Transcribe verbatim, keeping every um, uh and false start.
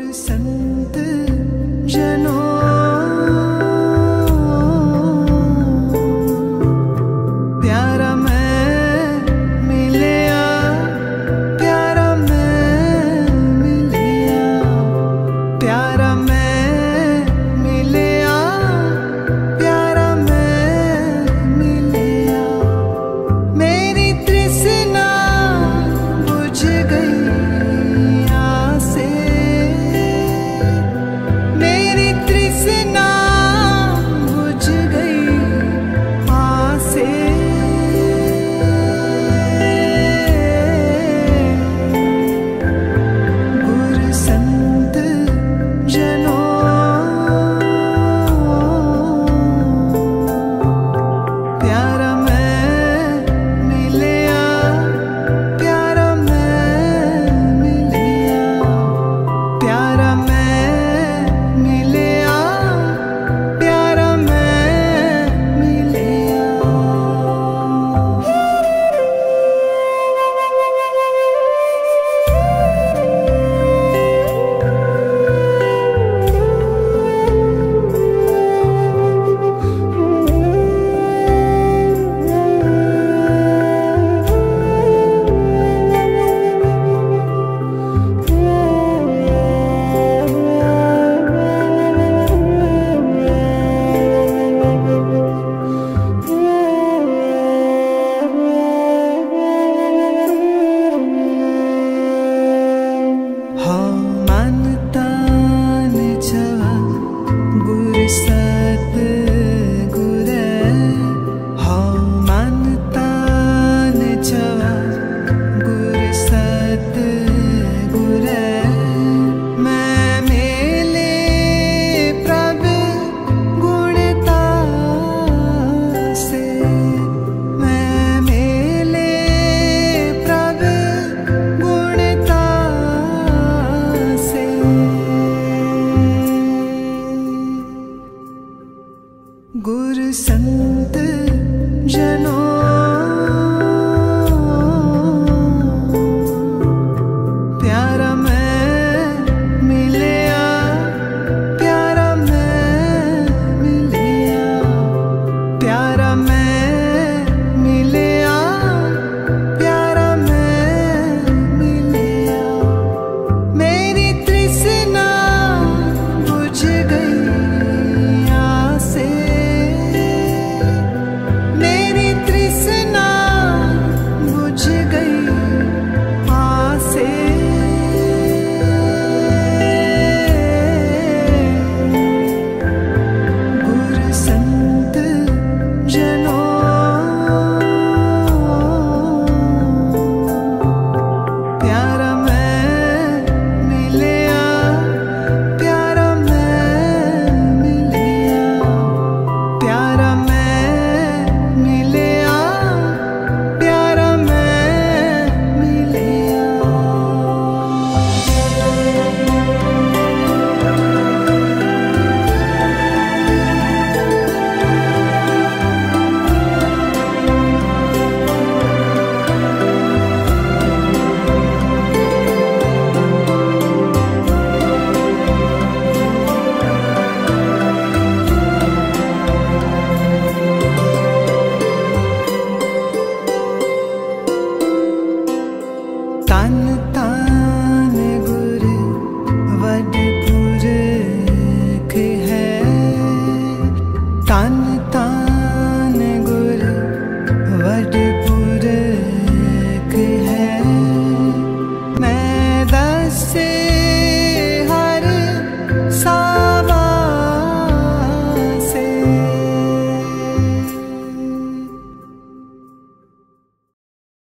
संत जनों प्यारा मैं मिलिया, प्यारा मैं मिलिया, प्यारा मैं मिलिया, प्यारा मैं मिलिया। मेरी तृष्णा बुझ गई आसे, मेरी तृष्णा बुझ गई आसे। गुरु संत जनों प्यारा मैं मिलिया, प्यारा मैं मिलिया, प्यारा मैं मिलिया, प्यारा मैं मिलिया। हाँ मानता न छवा गुरु सत गुरे, हाँ मानता न छवा गुरु सत गुरे। मैं मेले प्रभु गुणता से, मैं मेले प्रभु गुणता से। गुरु संत जनों प्यारा मैं मिलिया, प्यारा मैं मिलिया, प्यारा मैं मिलिया, प्यारा मैं मिलिया। मेरी तृष्णा बुझ गई आसे, मेरी तृष्णा बुझ गई आसे। गुरु संत जनों प्यारा मैं मिलिया, प्यारा मैं मिलिया, प्यारा मैं मिलिया, प्यारा मैं मिलिया। तन